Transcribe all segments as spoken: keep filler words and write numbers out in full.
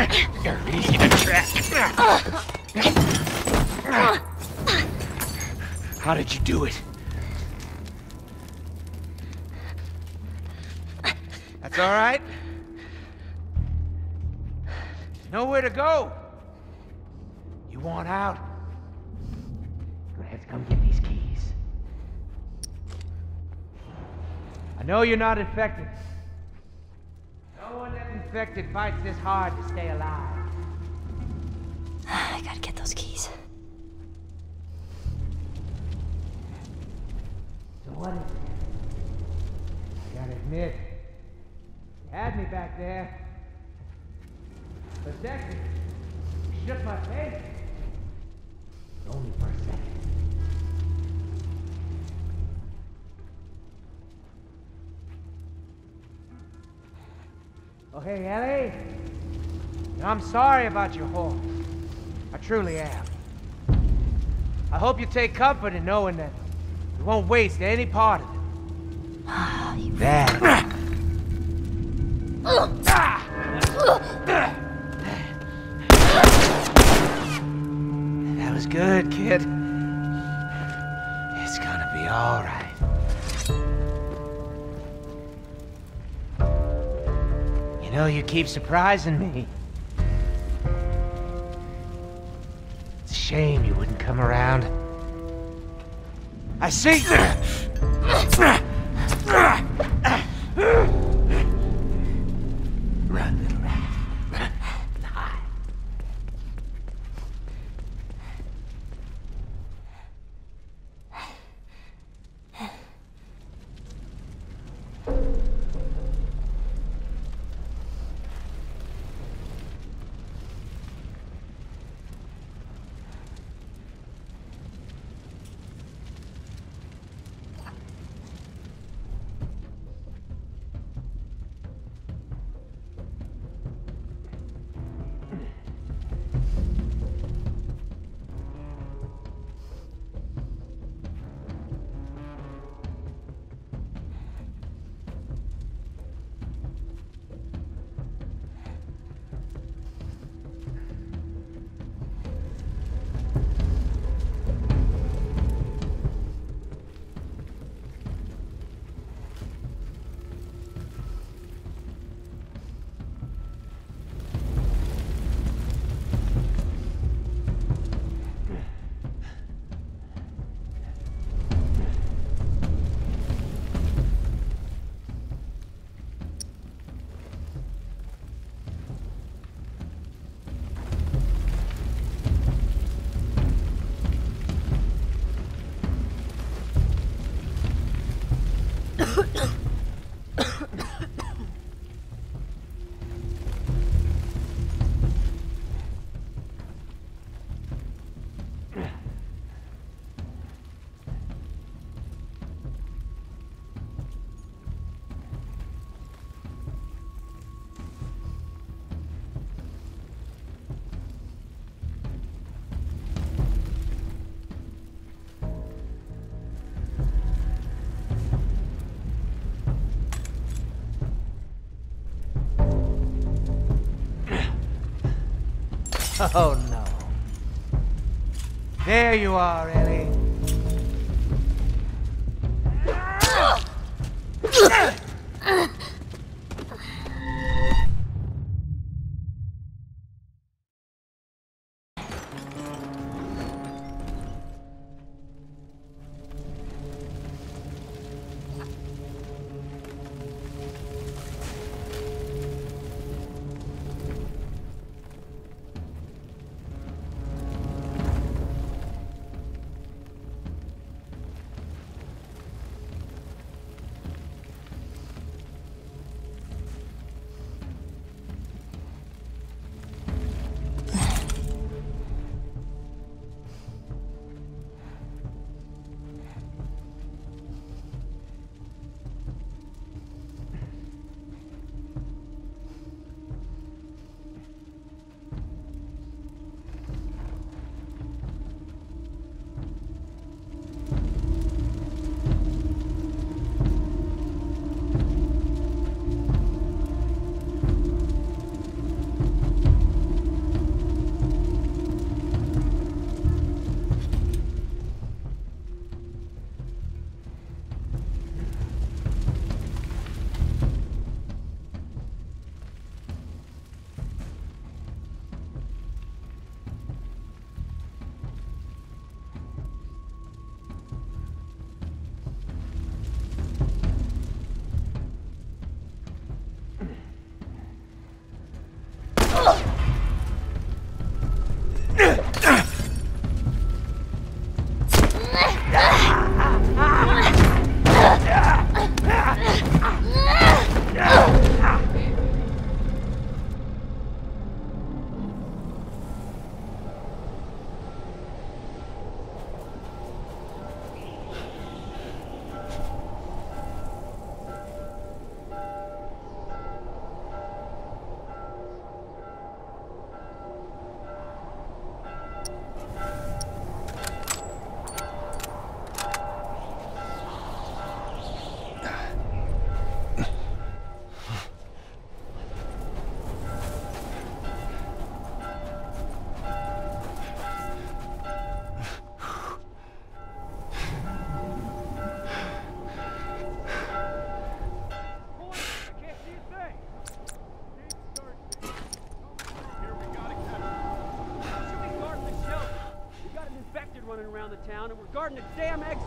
You're easy to track. How did you do it? That's all right. There's nowhere to go. You want out? Let's come get these keys. I know you're not infected. No one that's infected fights this hard to stay alive. I gotta get those keys. So what is it? I gotta admit, you had me back there. For a second, you shook my face. But only for a second. Oh, hey, Ellie. I'm sorry about your horse. I truly am. I hope you take comfort in knowing that you won't waste any part of it. Ah, you... That. That was good, kid. It's gonna be all right. You know, you keep surprising me. It's a shame you wouldn't come around. I see. Run, little rat. Hide. Oh, no. There you are, Ellie. on and we're guarding the damn exit.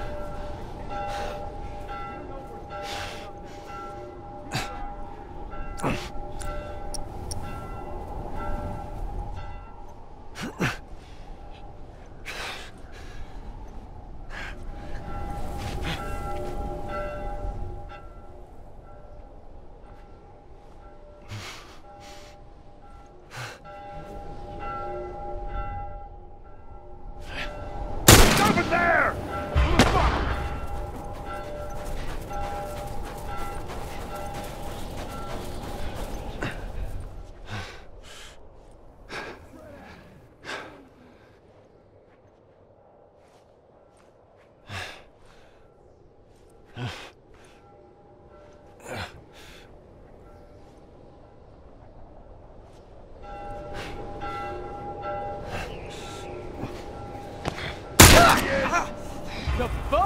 The fuck?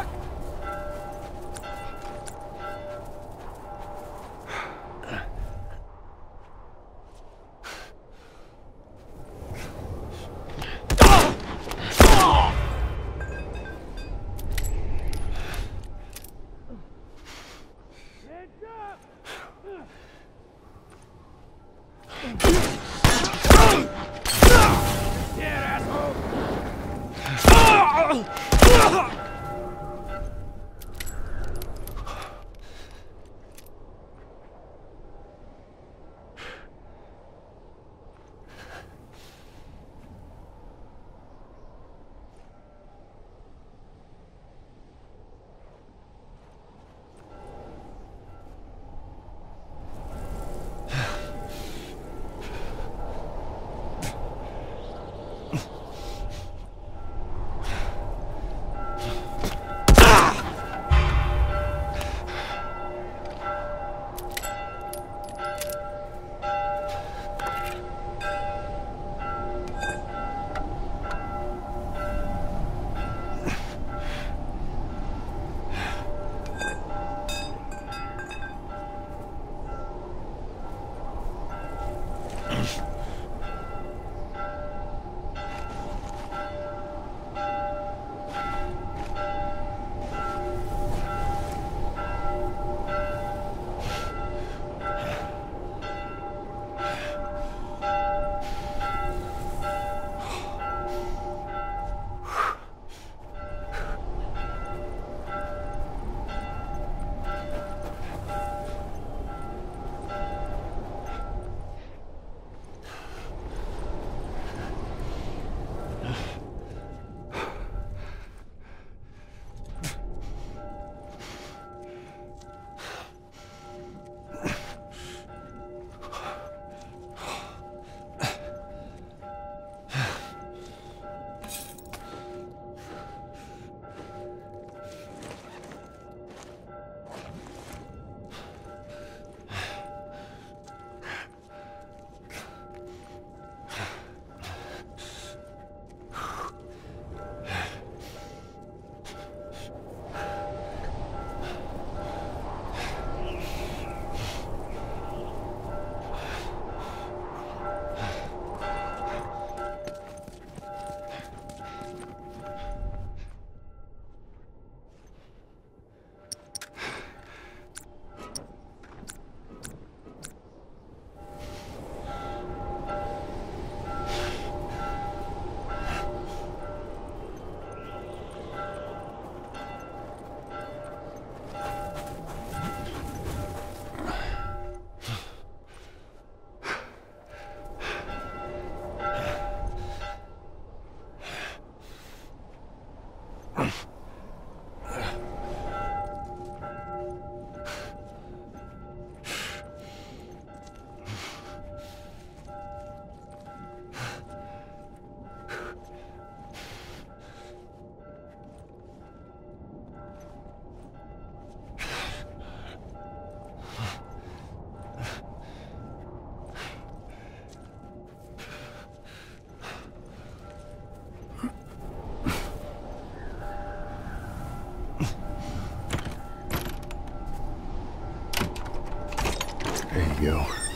There you go.